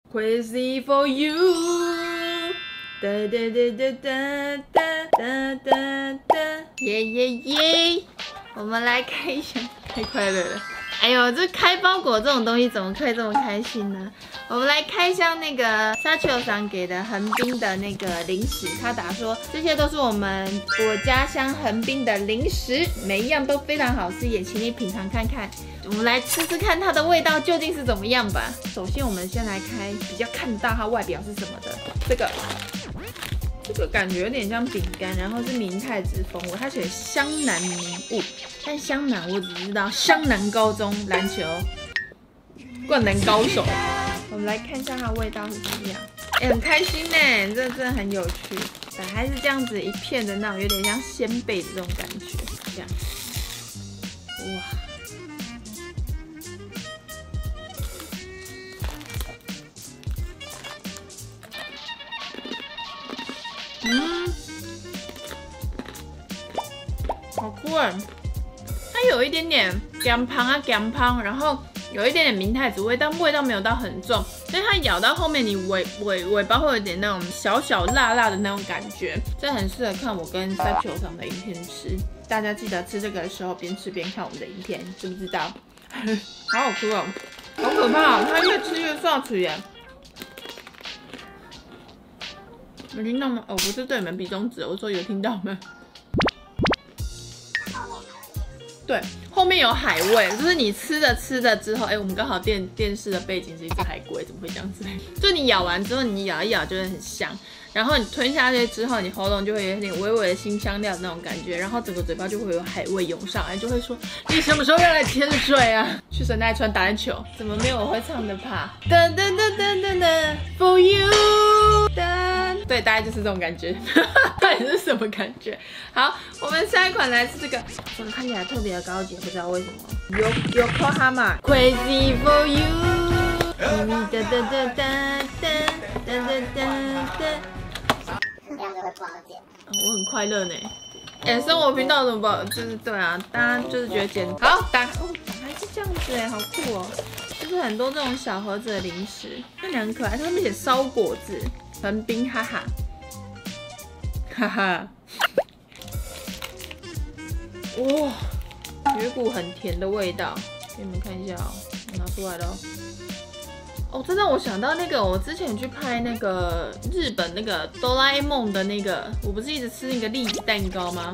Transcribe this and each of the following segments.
Crazy for you， 哒哒哒哒哒哒哒哒，耶耶耶！我们来开一下，太快乐了。哎呦，这开包裹这种东西怎么可以这么开心呢？我们来开箱那个沙丘桑给的横滨的那个零食，他打说这些都是我家乡横滨的零食，每一样都非常好吃，也请你品尝看看。我们来吃吃看它的味道究竟是怎么样吧。首先我们先来开比较看得到它外表是什么的，这个感觉有点像饼干，然后是明太子风味，它写湘南名物，但湘南我只知道湘南高中篮球灌篮高手。我们来看一下它的味道是怎么样，很开心呢，这真的很有趣。本来是这样子一片的那种，有点像鲜贝的这种感觉，这样，哇。好酷哎！它有一点点咸香，然后有一点点明太子味，但味道没有到很重。所以它咬到后面，你尾巴会有点那种小小辣辣的那种感觉，这很适合看我跟沙丘上的影片吃。大家记得吃这个的时候边吃边看我们的影片，知不知道？好好吃哦，好可怕哦！它越吃越上嘴耶。有听到吗？哦，不是对你们比中指，我说有听到吗？对，后面有海味，就是你吃着之后，我们刚好电视的背景是一只海龟，怎么会这样子？就你咬完之后，你咬一咬就会很香，然后你吞下去之后，你喉咙就会有点微微的辛香料的那种感觉，然后整个嘴巴就会有海味涌上来，就会说你什么时候要来潜水啊？去神奈川打篮球，怎么没有我会唱的怕？噔噔噔噔噔噔 ，For you。对，大概就是这种感觉，到底是什么感觉？好，我们下一款来是这个看起来特别的高级，不知道为什么。Yokohama Crazy for you， 哒哒哒哒哒哒哒哒。这样就会不好剪。我很快乐呢。生活频道怎么办？就是对啊，大家就是觉得剪好打开是这样子好酷哦。就是很多这种小盒子的零食，看起来很可爱，它上面写烧果子。横滨，哈哈，哈哈，哇，有一股很甜的味道，给你们看一下哦，我拿出来了哦。这让我想到那个，我之前去拍那个日本那个哆啦 A 梦的那个，我不是一直吃那个栗子蛋糕吗？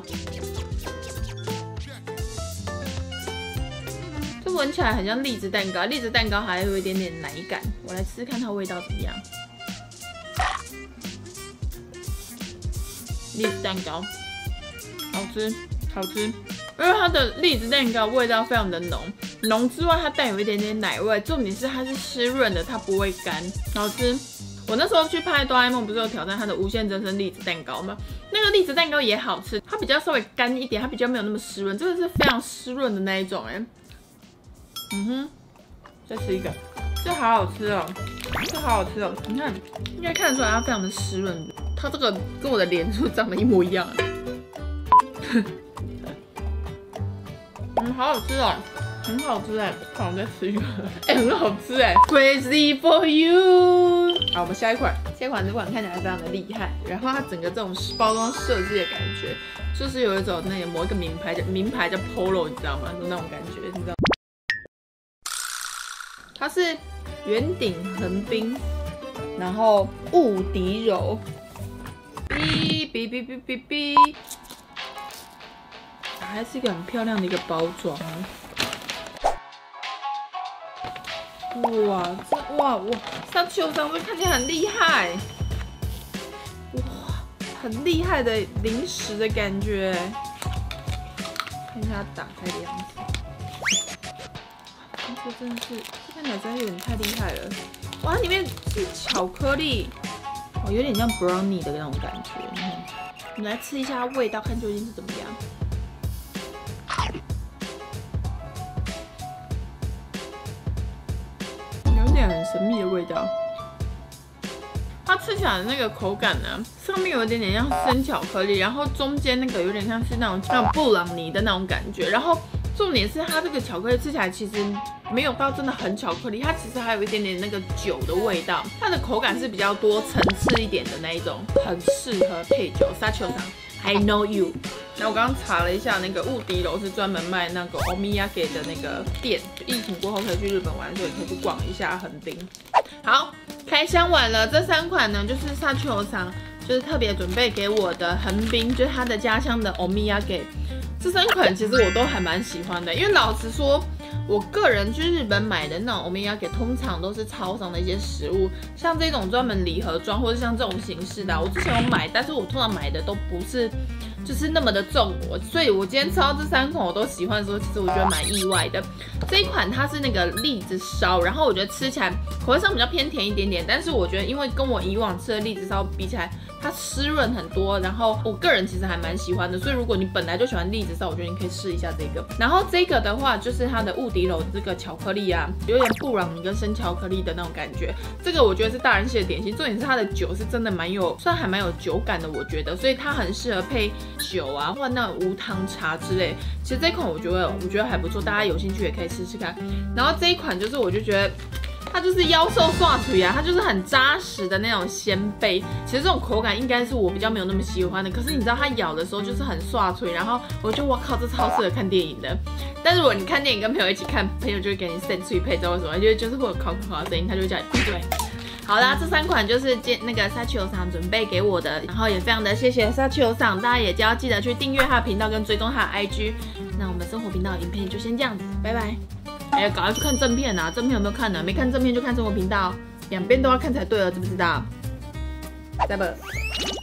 这闻起来很像栗子蛋糕，栗子蛋糕还有一点点奶感，我来吃吃看它味道怎么样。栗子蛋糕，好吃，好吃，因为它的栗子蛋糕味道非常的浓之外，它带有一点点奶味，重点是它是湿润的，它不会干，好吃。我那时候去拍哆啦 A 梦，不是有挑战它的无限增生栗子蛋糕吗？那个栗子蛋糕也好吃，它比较稍微干一点，它比较没有那么湿润，这个是非常湿润的那一种再吃一个，这好好吃哦，这好好吃哦，你看，应该看得出来它非常的湿润。它这个跟我的脸是长得一模一样，好好吃哦，很好吃哎，好，我再吃一个，很好吃哎 ，Crazy for you。好，我们下一款，这款看起来非常的厉害，然后它整个这种包装设计的感觉，就是有一种那个某一个名牌叫 Polo， 你知道吗？就那种感觉，你知道吗？它是圆顶横滨，然后无敌柔。哔，还是一个很漂亮的一个包装。哇，沙丘上这看起来很厉害，哇，很厉害的零食的感觉。看一下它打开的样子，这真的是，这看起来真的有点太厉害了。哇，它里面是巧克力。有点像 brownie 的那种感觉，我们来吃一下它味道，看究竟是怎么样。有点很神秘的味道。它吃起来的那个口感呢，上面有一点点像生巧克力，然后中间那个有点像是那种布朗尼的那种感觉，然后重点是它这个巧克力吃起来其实没有到真的很巧克力，它其实还有一点点那个酒的味道，它的口感是比较多层次一点的那一种，很适合配酒。沙丘上 I know you。那我刚刚查了一下，那个雾迪楼是专门卖那个 omiyage 的那个店，疫情过后可以去日本玩，所以可以去逛一下横滨。好，开箱完了，这3款呢就是沙丘上就是特别准备给我的横滨，就是他的家乡的 omiyage。这3款其实我都还蛮喜欢的，因为老实说，我个人去日本买的那种 omiyage 通常都是超商的一些食物，像这种专门礼盒装，或者像这种形式的，我之前有买，但是我通常买的都不是就是那么的重我，所以我今天吃到这3款我都喜欢的时候，其实我觉得蛮意外的。这一款它是那个栗子烧，然后我觉得吃起来口味上比较偏甜一点点，但是我觉得因为跟我以往吃的栗子烧比起来，它湿润很多，然后我个人其实还蛮喜欢的，所以如果你本来就喜欢栗子烧，我觉得你可以试一下这个。然后这个的话就是它的雾迪楼这个巧克力啊，有点布朗尼跟生巧克力的那种感觉，这个我觉得是大人系的点心，重点是它的酒是真的蛮有，算还蛮有酒感的，我觉得，所以它很适合配酒啊，或那种无糖茶之类。其实这一款我觉得还不错，大家有兴趣也可以试试看。然后这一款就是我就觉得。它就是妖兽刷嘴啊，它就是很扎实的那种鲜贝。其实这种口感应该是我比较没有那么喜欢的，可是你知道它咬的时候就是很刷嘴，然后我觉得我靠，这超适合看电影的。但是如果你看电影跟朋友一起看，朋友就会给你扇脆配，知道为什么？因为就是会有烤的声音，他就会叫你闭嘴。好啦，这3款就是那个沙丘桑准备给我的，然后也非常的谢谢沙丘桑，大家也要记得去订阅他的频道跟追踪他的 IG。那我们生活频道的影片就先这样子，拜拜。哎，赶快去看正片啊！正片有没有看呢？没看正片就看生活频道，2边都要看才对了，知不知道？再见。